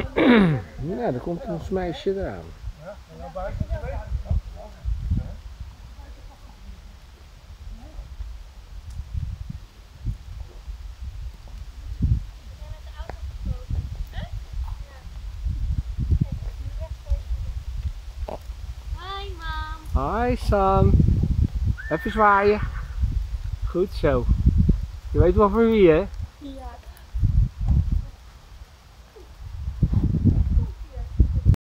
Ja, er komt ons meisje eraan. Hi, mam. Hi Sam. Even zwaaien. Goed zo. Je weet wel voor wie, hè?